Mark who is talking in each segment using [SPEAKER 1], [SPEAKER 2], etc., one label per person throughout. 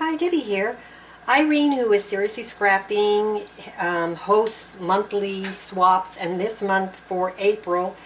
[SPEAKER 1] Hi, Debbie here. Irene, who is Seriously Scrapping, hosts monthly swaps, and this month for April,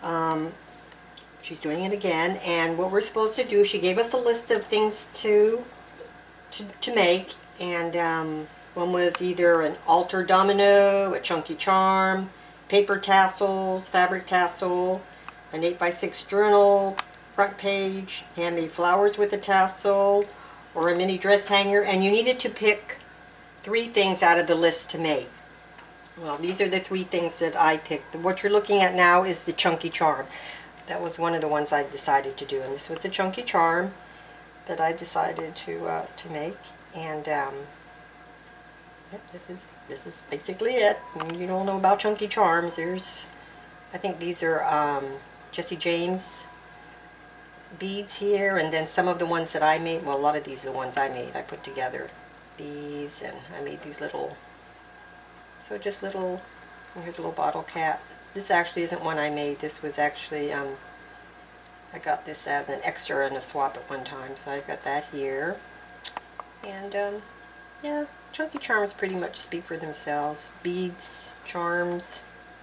[SPEAKER 1] she's doing it again. And what we're supposed to do, she gave us a list of things to make, and one was either an altar domino, a chunky charm, paper tassels, fabric tassel, an 8x6 journal, front page, handmade flowers with a tassel, or a mini dress hanger, and you needed to pick 3 things out of the list to make. Well, these are the 3 things that I picked. What you're looking at now is the chunky charm. That was one of the ones I decided to do, and this was a chunky charm that I decided to make. And yep, this is basically it. And you don't know about chunky charms. I think these are Jesse James beads here, and then some of the ones that I made, well, a lot of these are the ones I made. I put together these, and I made these little, so just little, here's a little bottle cap. This actually isn't one I made. This was actually, I got this as an extra in a swap at one time, so I've got that here. And yeah, chunky charms pretty much speak for themselves. Beads, charms,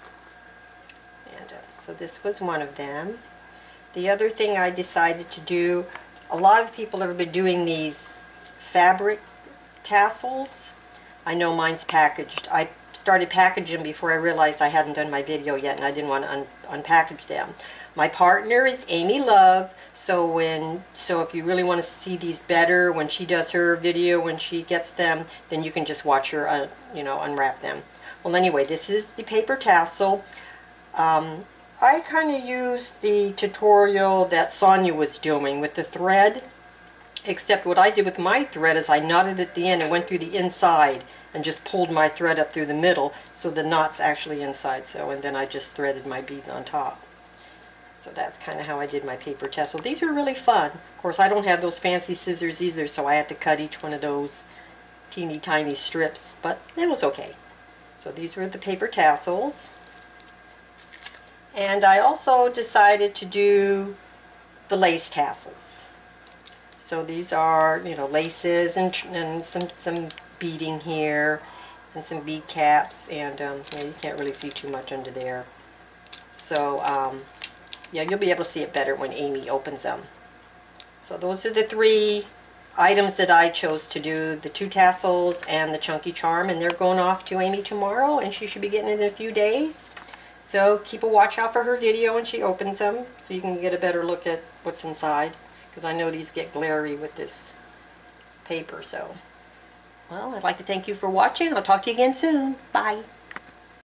[SPEAKER 1] and so this was one of them. The other thing I decided to do, a lot of people have been doing these fabric tassels. I know mine's packaged. I started packaging them before I realized I hadn't done my video yet, and I didn't want to unpackage them. My partner is Amy Love, so if you really want to see these better when she does her video, when she gets them, then you can just watch her unwrap them. Well, anyway, this is the paper tassel. I kind of used the tutorial that Sonia was doing with the thread, except what I did with my thread is I knotted at the end and went through the inside and just pulled my thread up through the middle, so the knot's actually inside, and then I just threaded my beads on top. So that's kind of how I did my paper tassel. These are really fun. Of course, I don't have those fancy scissors either, so I had to cut each one of those teeny tiny strips, but it was okay. So these were the paper tassels. And I also decided to do the lace tassels. So these are, laces and some beading here and some bead caps, and yeah, you can't really see too much under there. So yeah, you'll be able to see it better when Amy opens them. So those are the 3 items that I chose to do, the 2 tassels and the chunky charm, and they're going off to Amy tomorrow, and she should be getting it in a few days. So keep a watch out for her video when she opens them, so you can get a better look at what's inside, because I know these get glary with this paper. So, well, I'd like to thank you for watching. I'll talk to you again soon. Bye.